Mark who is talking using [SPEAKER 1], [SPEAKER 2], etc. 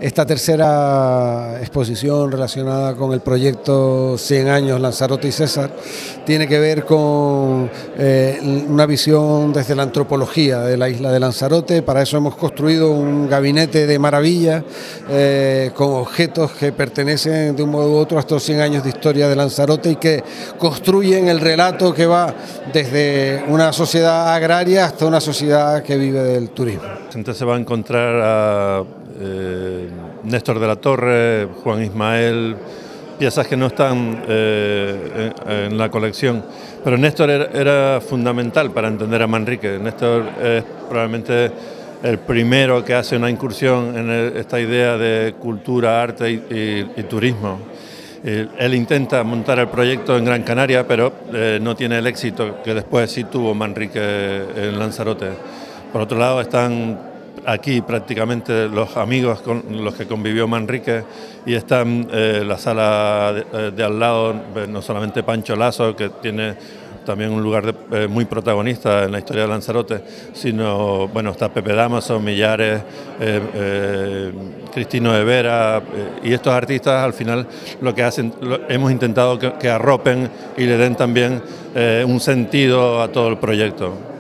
[SPEAKER 1] Esta tercera exposición relacionada con el proyecto 100 años Lanzarote y César tiene que ver con una visión desde la antropología de la isla de Lanzarote. Para eso hemos construido un gabinete de maravilla con objetos que pertenecen de un modo u otro a estos 100 años de historia de Lanzarote y que construyen el relato que va desde una sociedad agraria hasta una sociedad que vive del turismo.
[SPEAKER 2] Entonces se va a encontrar a Néstor de la Torre, Juan Ismael, piezas que no están en la colección, pero Néstor era fundamental para entender a Manrique. Néstor es probablemente el primero que hace una incursión en esta idea de cultura, arte y turismo. Él intenta montar el proyecto en Gran Canaria, pero no tiene el éxito que después sí tuvo Manrique en Lanzarote. Por otro lado están aquí prácticamente los amigos con los que convivió Manrique, y están la sala de al lado, no solamente Pancho Lasso, que tiene también un lugar muy protagonista en la historia de Lanzarote, sino, bueno, está Pepe Damaso, Millares, Cristino de Vera, y estos artistas al final lo que hacen, hemos intentado que arropen y le den también un sentido a todo el proyecto.